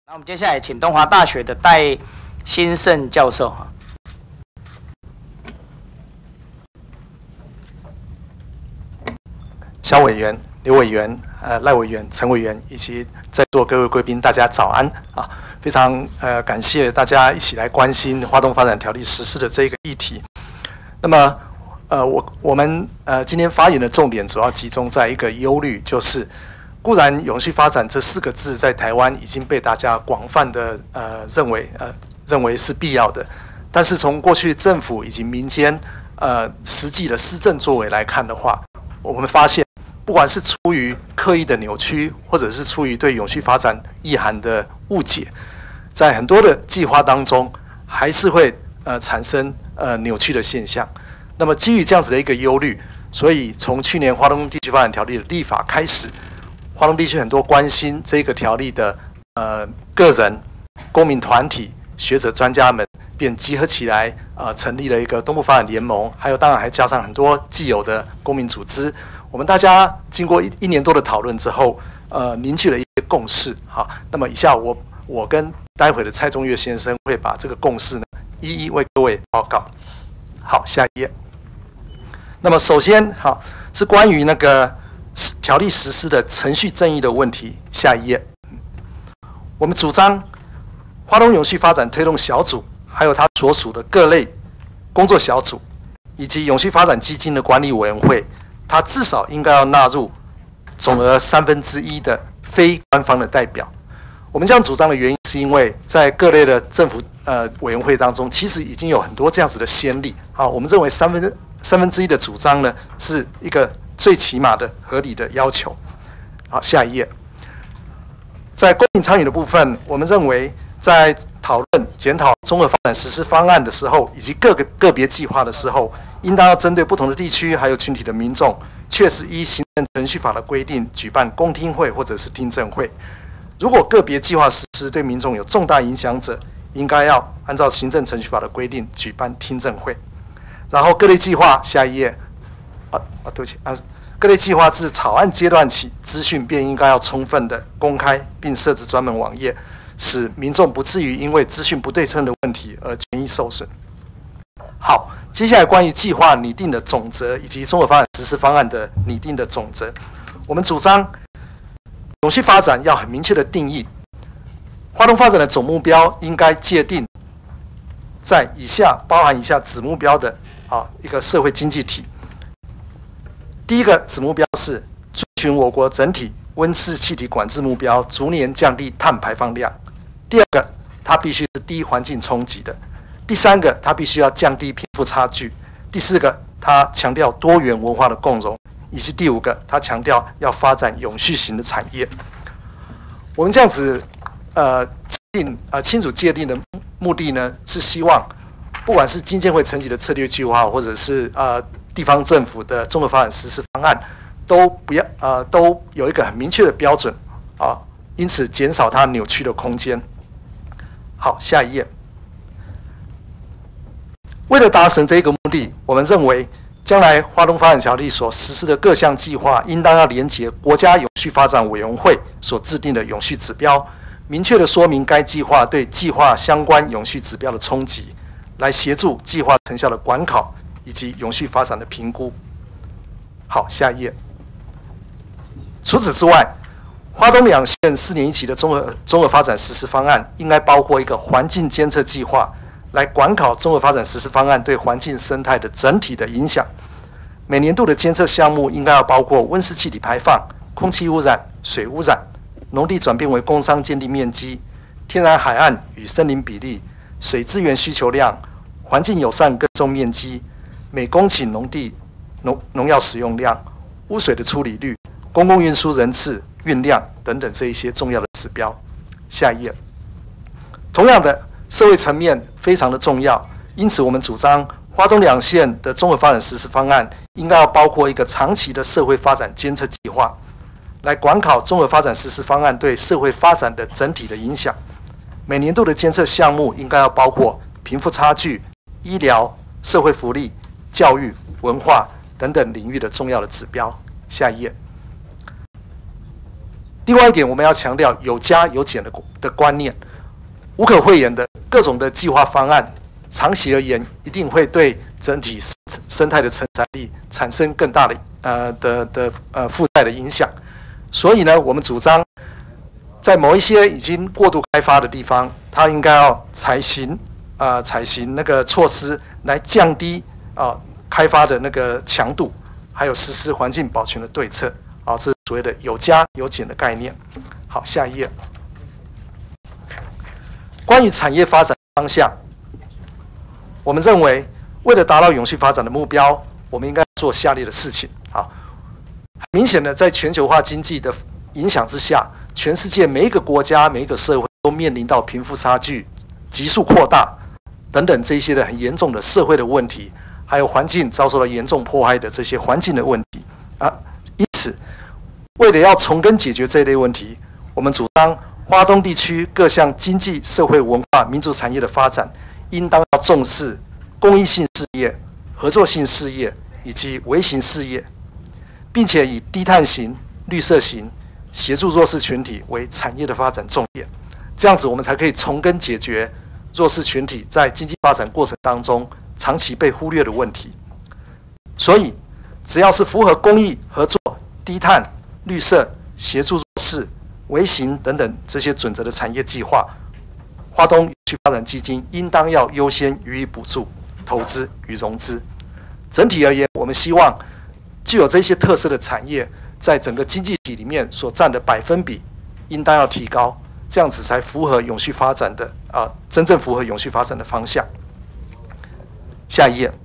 那我们接下来请东华大学的戴兴盛教授。 肖委员、刘委员、赖委员、陈委员以及在座各位贵宾，大家早安啊！非常感谢大家一起来关心花东发展条例实施的这个议题。那么我们今天发言的重点主要集中在一个忧虑，就是固然永续发展这4个字在台湾已经被大家广泛的认为是必要的，但是从过去政府以及民间实际的施政作为来看的话，我们发现不管是出于刻意的扭曲，或者是出于对永续发展意涵的误解，在很多的计划当中还是会产生扭曲的现象。那么基于这样子的一个忧虑，所以从去年花东地区发展条例的立法开始，花东地区很多关心这个条例的个人、公民团体、学者、专家们便集合起来，成立了一个东部发展联盟，还有当然还加上很多既有的公民组织。我们大家经过一年多的讨论之后，凝聚了一些共识。好，那么以下我跟待会的蔡中岳先生会把这个共识呢一一为各位报告。好，下一页。那么首先，好是关于那个条例实施的程序正义的问题。下一页，我们主张花东永续发展推动小组，还有它所属的各类工作小组，以及永续发展基金的管理委员会，它至少应该要纳入总额1/3的非官方的代表。我们这样主张的原因，是因为在各类的政府委员会当中，其实已经有很多这样子的先例。好，我们认为1/3的主张呢，是一个最起码的合理的要求。好，下一页。在公民参与的部分，我们认为在讨论检讨综合发展实施方案的时候，以及个别计划的时候，应当要针对不同的地区还有群体的民众，确实依行政程序法的规定举办公听会或者是听证会。如果个别计划实施对民众有重大影响者，应该要按照行政程序法的规定举办听证会。然后各类计划，下一页。对不起各类计划自草案阶段起，资讯便应该要充分的公开，并设置专门网页，使民众不至于因为资讯不对称的问题而权益受损。好，接下来关于计划拟定的总则以及综合发展实施方案的拟定的总则，我们主张永续发展要很明确的定义，花东发展的总目标应该界定在包含以下子目标的一个社会经济体。第一个子目标是遵循我国整体温室气体管制目标，逐年降低碳排放量。第二个，它必须是低环境冲击的。第三个，它必须要降低贫富差距。第四个，它强调多元文化的共融，以及第5个，它强调要发展永续型的产业。我们这样子清楚界定的目的呢，是希望不管是经建会层级的策略计划，或者是地方政府的综合发展实施方案，都有一个很明确的标准因此减少它扭曲的空间。好，下一页。为了达成这个目的，我们认为将来花东发展条例所实施的各项计划，应当要连结国家永续发展委员会所制定的永续指标，明确的说明该计划对计划相关永续指标的冲击，来协助计划成效的管考以及永续发展的评估。好，下一页。除此之外，花东两县4年1期的综合发展实施方案，应该包括一个环境监测计划，来管考综合发展实施方案对环境生态的整体的影响。每年度的监测项目应该要包括温室气体排放、空气污染、水污染、农地转变为工商建地面积、天然海岸与森林比例、水资源需求量、环境友善耕种面积、每公顷农地农药使用量、污水的处理率、公共运输人次、运量等等这一些重要的指标。下一页。同样的，社会层面非常的重要，因此我们主张花东两县的综合发展实施方案应该要包括一个长期的社会发展监测计划，来管考综合发展实施方案对社会发展的整体的影响。每年度的监测项目应该要包括贫富差距、医疗、社会福利、教育、文化等等领域的重要的指标。下一页。 另外一点，我们要强调有加有减的观念，无可讳言的各种的计划方案，长期而言一定会对整体生态的承载力产生更大的负债的影响。所以呢，我们主张在某一些已经过度开发的地方，它应该要采行那个措施来降低开发的那个强度，还有实施环境保全的对策。这是所谓的有加有减的概念。好，下一页。关于产业发展方向，我们认为为了达到永续发展的目标，我们应该做下列的事情。明显的，在全球化经济的影响之下，全世界每一个国家、每一个社会都面临到贫富差距急速扩大等等这些的很严重的社会的问题，还有环境遭受到严重迫害的这些环境的问题因此，为了要从根解决这一类问题，我们主张花东地区各项经济、社会、文化、民族产业的发展，应当要重视公益性事业、合作性事业以及微型事业，并且以低碳型、绿色型、协助弱势群体为产业的发展重点。这样子，我们才可以从根解决弱势群体在经济发展过程当中长期被忽略的问题。所以，只要是符合公益、合作、低碳、绿色、协助弱势、微型等等这些准则的产业计划，花东永续发展基金应当要优先予以补助、投资与融资。整体而言，我们希望具有这些特色的产业，在整个经济体里面所占的百分比，应当要提高，这样子才符合永续发展的真正符合永续发展的方向。下一页。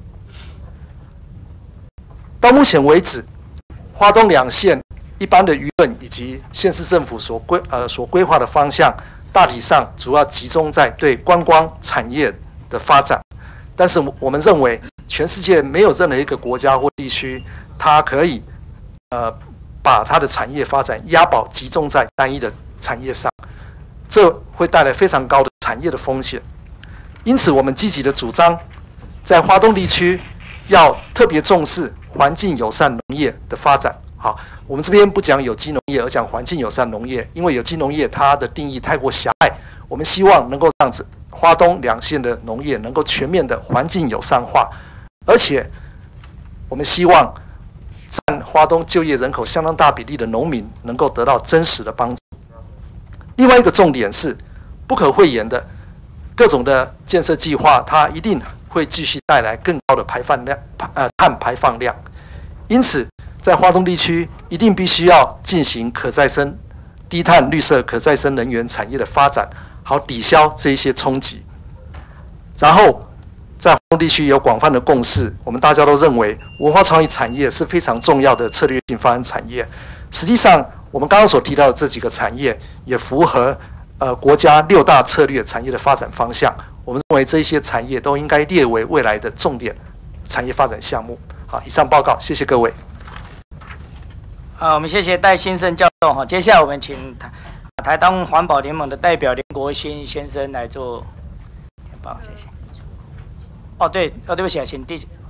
到目前为止，花东两县一般的舆论以及县市政府所规划的方向，大体上主要集中在对观光产业的发展。但是我们认为，全世界没有任何一个国家或地区，它可以把它的产业发展押宝集中在单一的产业上，这会带来非常高的产业的风险。因此，我们积极的主张，在花东地区要特别重视环境友善农业的发展。好，我们这边不讲有机农业，而讲环境友善农业，因为有机农业它的定义太过狭隘。我们希望能够让花东两县的农业能够全面的环境友善化，而且我们希望占花东就业人口相当大比例的农民能够得到真实的帮助。另外一个重点是，不可讳言的，各种的建设计划，它一定会继续带来更高的碳排放量。因此，在花东地区一定必须要进行可再生、低碳、绿色、可再生能源产业的发展，好抵消这一些冲击。然后，在花东地区有广泛的共识，我们大家都认为文化创意产业是非常重要的策略性发展产业。实际上，我们刚刚所提到的这几个产业也符合国家6大策略产业的发展方向。我们认为这些产业都应该列为未来的重点产业发展项目。好，以上报告，谢谢各位。 我们谢谢戴先生教授哈。接下来我们请台东环保联盟的代表林国兴先生来做简报，谢谢。对不起，请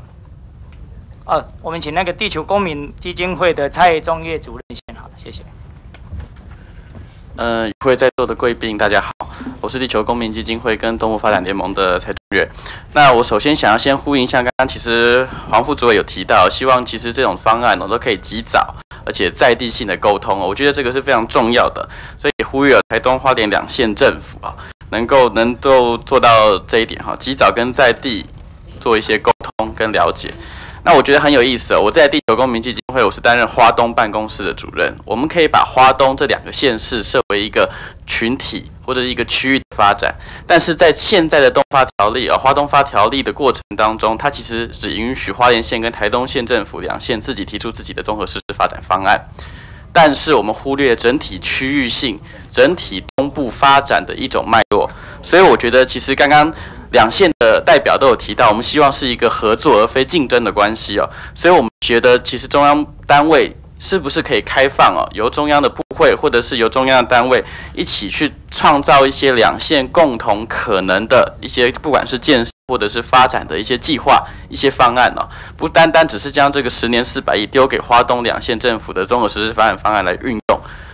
我们请那个地球公民基金会的蔡中业主任先好，谢谢。 与会在座的贵宾大家好，我是地球公民基金会跟动物发展联盟的蔡中岳。那我首先想要先呼应一下，刚刚其实黄副主委有提到，希望其实这种方案都可以及早而且在地性的沟通我觉得这个是非常重要的，所以呼吁了台东花莲两县政府能够做到这一点及早跟在地做一些沟通跟了解。那我觉得很有意思我在地球公民基金会，我是担任花东办公室的主任。我们可以把花东这2个县市设为一个群体或者一个区域的发展，但是在现在的东发条例花东发条例的过程当中，它其实只允许花莲县跟台东县政府2县自己提出自己的综合实施发展方案，但是我们忽略整体区域性、整体东部发展的一种脉络。所以我觉得其实刚刚2县的代表都有提到，我们希望是一个合作而非竞争的关系所以我们觉得其实中央单位是不是可以开放由中央的部会或者是由中央的单位一起去创造一些2县共同可能的一些不管是建设或者是发展的一些计划、一些方案不单单只是将这个10年400亿丢给花东2县政府的综合实施发展方案来运用。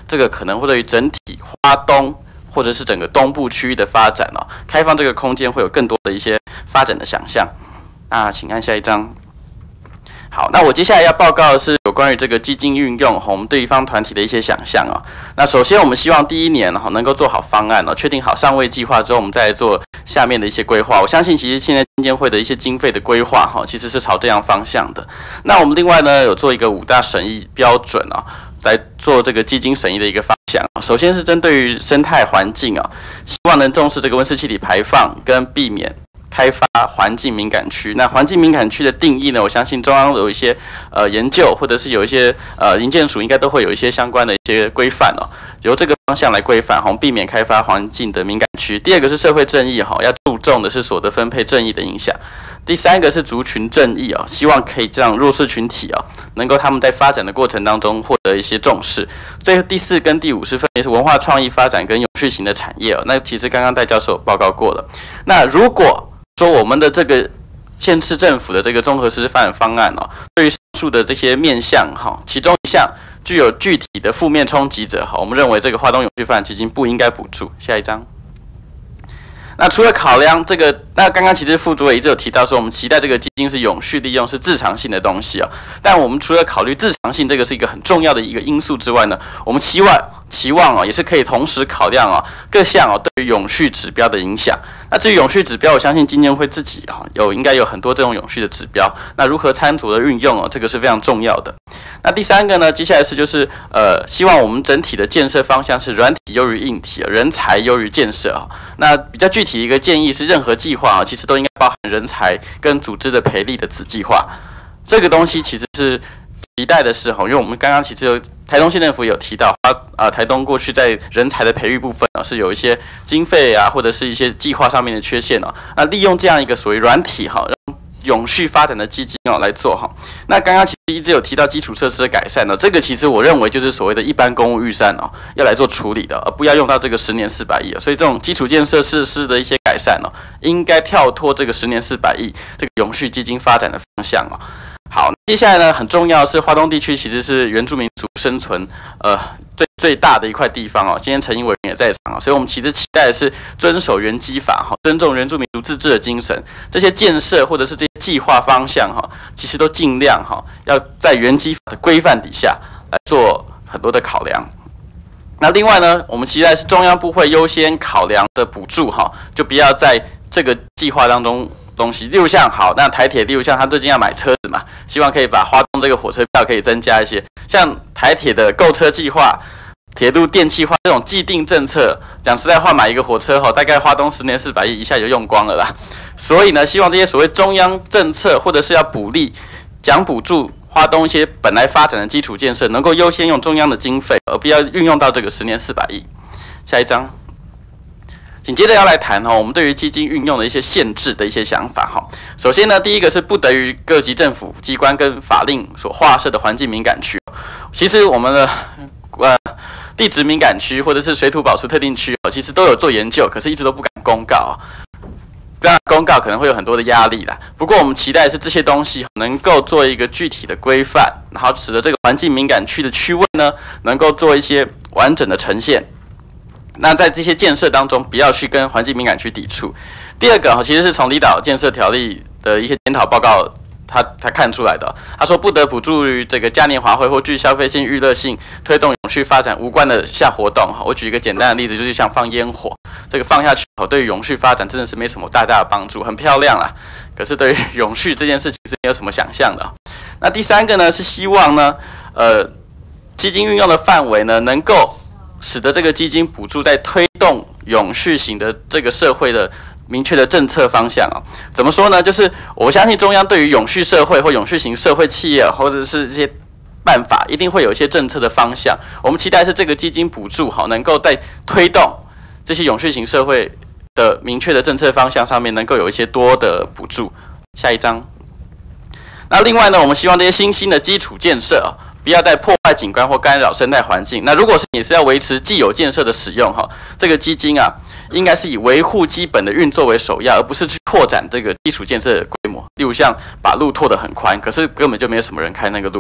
这个可能会对于整体花东或者是整个东部区域的发展哦，开放这个空间会有更多的一些发展的想象。那请按下一张。好，那我接下来要报告的是有关于这个基金运用我们对于方团体的一些想象哦。那首先我们希望第一年能够做好方案确定好上位计划之后，我们再来做下面的一些规划。我相信其实现在基金会的一些经费的规划其实是朝这样方向的。那我们另外呢有做一个5大审议标准来做这个基金审议的一个方向。首先是针对于生态环境希望能重视这个温室气体排放跟避免开发环境敏感区。那环境敏感区的定义呢，我相信中央有一些研究，或者是有一些营建署应该都会有一些相关的一些规范由这个方向来规范避免开发环境的敏感区。第二个是社会正义要注重的是所得分配正义的影响。第三个是族群正义希望可以让弱势群体能够他们在发展的过程当中获得一些重视。最后第4跟第5是分别是文化创意发展跟永续型的产业那其实刚刚戴教授报告过了。那如果说我们的这个县市政府的这个综合实施发展方案对于上述的这些面向其中一项具有具体的负面冲击者我们认为这个花东永续发展基金不应该补助。下一张。那除了考量这个，那刚刚其实副主委一直有提到说，我们期待这个基金是永续利用，是自偿性的东西但我们除了考虑自偿性这个是一个很重要的一个因素之外呢，我们期望也是可以同时考量各项对于永续指标的影响。那至于永续指标，我相信基金会自己应该有很多这种永续的指标。那如何参酌的运用这个是非常重要的。那第3个呢，接下来就是希望我们整体的建设方向是软体优于硬体，人才优于建设那比较具体一个建议是，任何计划其实都应该包含人才跟组织的培力的子计划。这个东西其实是期待的是因为我们刚刚其实有台东县政府有提到台东过去在人才的培育部分是有一些经费或者是一些计划上面的缺陷那利用这样一个所谓软体让永续发展的基金来做那刚刚其实一直有提到基础设施的改善这个其实我认为就是所谓的一般公务预算要来做处理的，而不要用到这个10年400亿所以这种基础建设设施的一些改善应该跳脱这个10年400亿这个永续基金发展的方向好，接下来呢，很重要的是花东地区其实是原住民族生存最大的一块地方今天陈英委员也在场所以我们其实期待的是遵守原基法尊重原住民族自治的精神。这些建设或者是这些计划方向其实都尽量要在原基法的规范底下来做很多的考量。那另外呢，我们期待是中央部会优先考量的补助就不要在这个计划当中东西，例如像那台铁，例如像他最近要买车子嘛，希望可以把花东这个火车票可以增加一些，像台铁的购车计划、铁路电气化这种既定政策，讲实在话，买一个火车大概花东10年400亿一下就用光了啦。所以呢，希望这些所谓中央政策或者是要补力讲补助花东一些本来发展的基础建设，能够优先用中央的经费，而不要运用到这个10年400亿。下一章。紧接着要来谈我们对于基金运用的一些限制的一些想法首先呢，第一个是不得于各级政府机关跟法令所划设的环境敏感区。其实我们的地质敏感区或者是水土保持特定区其实都有做研究，可是一直都不敢公告这样公告可能会有很多的压力啦。不过我们期待的是这些东西能够做一个具体的规范，然后使得这个环境敏感区的区位呢能够做一些完整的呈现。那在这些建设当中，不要去跟环境敏感区抵触。第二个其实是从离岛建设条例的一些检讨报告他看出来的。他说不得补助于这个嘉年华会或具消费性、娱乐性、推动永续发展无关的下活动。我举一个简单的例子，就是像放烟火，这个放下去对于永续发展真的是没什么大的帮助，很漂亮啦，可是对于永续这件事情是没有什么想象的。那第3个呢是希望呢，基金运用的范围呢能够使得这个基金补助在推动永续型的这个社会的明确的政策方向怎么说呢？就是我相信中央对于永续社会或永续型社会企业或者是这些办法，一定会有一些政策的方向。我们期待是这个基金补助能够在推动这些永续型社会的明确的政策方向上面能够有一些多的补助。下一章。那另外呢，我们希望这些新兴的基础建设不要再破坏景观或干扰生态环境。那如果是你是要维持既有建设的使用这个基金应该是以维护基本的运作为首要，而不是去扩展这个基础建设的规模。例如像把路拓得很宽，可是根本就没有什么人开那个路，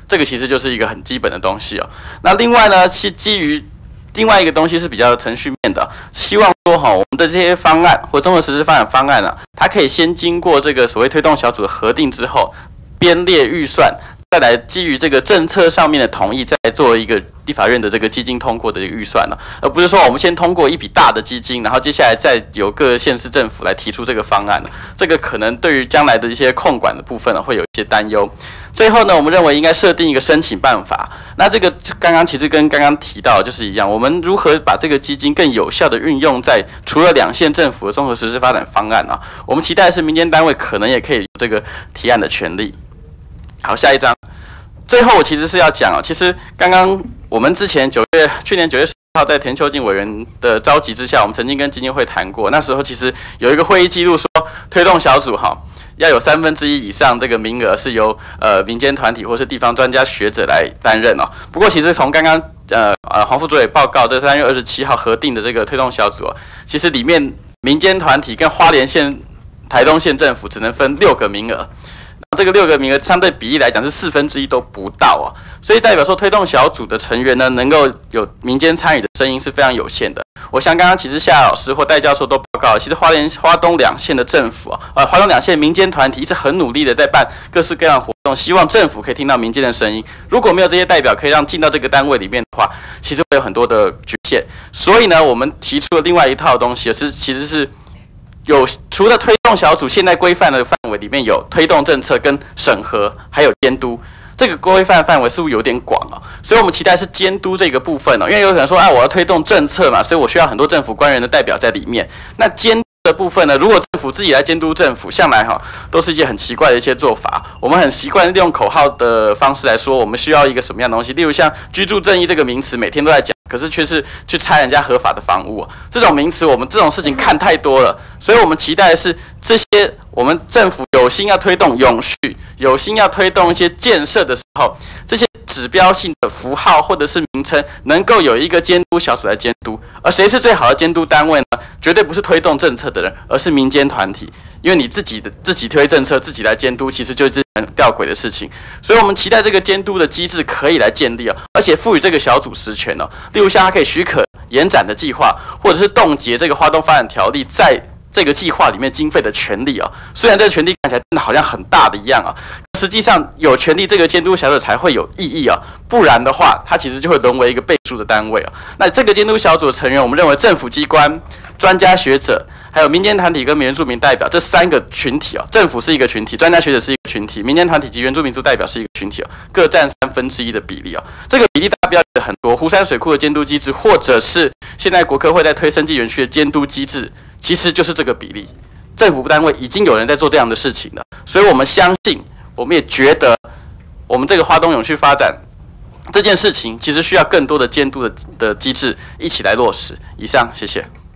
这个其实就是一个很基本的东西哦。那另外呢，是基于另外一个东西是比较程序面的，希望说我们的这些方案或综合实施发展方案啊，它可以先经过这个所谓推动小组的核定之后，编列预算。再来基于这个政策上面的同意，再来做一个立法院的这个基金通过的一个预算呢，而不是说我们先通过一笔大的基金，然后接下来再由各县市政府来提出这个方案呢，这个可能对于将来的一些控管的部分呢，会有一些担忧。最后呢，我们认为应该设定一个申请办法。那这个刚刚其实跟刚刚提到的就是一样，我们如何把这个基金更有效的运用在除了2县政府的综合实施发展方案啊，我们期待的是民间单位可能也可以有这个提案的权利。好，下一章。最后，我其实是要讲其实刚刚我们去年9月10号在田秋瑾委员的召集之下，我们曾经跟基金会谈过。那时候其实有一个会议记录说，推动小组要有1/3以上这个名额是由民间团体或是地方专家学者来担任哦。不过，其实从刚刚黄副主委报告这3月27号核定的这个推动小组其实里面民间团体跟花莲县、台东县政府只能分6个名额。这个6个名额相对比例来讲是1/4都不到所以代表说推动小组的成员呢，能够有民间参与的声音是非常有限的。我想刚刚其实夏老师或戴教授都报告了，其实花东2县的政府花东2县民间团体一直很努力的在办各式各样的活动，希望政府可以听到民间的声音。如果没有这些代表可以让进到这个单位里面的话，其实会有很多的局限。所以呢，我们提出了另外一套东西，其实是除了推动小组现在规范的范围里面有推动政策跟审核，还有监督。这个规范范围是不是有点广所以我们期待是监督这个部分因为有可能说我要推动政策嘛，所以我需要很多政府官员的代表在里面。那监督的部分呢，如果政府自己来监督政府，向来都是一些很奇怪的一些做法。我们很习惯利用口号的方式来说，我们需要一个什么样的东西，例如像居住正义这个名词，每天都在讲。可是却是去拆人家合法的房屋这种名词，我们这种事情看太多了，所以我们期待的是这些我们政府有心要推动永续，有心要推动一些建设的时候，这些指标性的符号或者是名称能够有一个监督小组来监督。而谁是最好的监督单位呢？绝对不是推动政策的人，而是民间团体。因为你自己推政策，自己来监督，其实就是很吊诡的事情。所以我们期待这个监督的机制可以来建立而且赋予这个小组实权例如像它可以许可延展的计划，或者是冻结这个花东发展条例在这个计划里面经费的权利虽然这个权利看起来真的好像很大的一样实际上有权利这个监督小组才会有意义不然的话，它其实就会沦为一个背书的单位那这个监督小组的成员，我们认为政府机关、专家学者，还有民间团体跟原住民代表这3个群体政府是一个群体，专家学者是一个群体，民间团体及原住民族代表是一个群体各占1/3的比例这个比例大家不要觉得很多。湖山水库的监督机制，或者是现在国科会在推生技园区的监督机制，其实就是这个比例。政府单位已经有人在做这样的事情了，所以我们相信，我们也觉得，我们这个花东永续发展这件事情，其实需要更多的监督的机制一起来落实。以上，谢谢。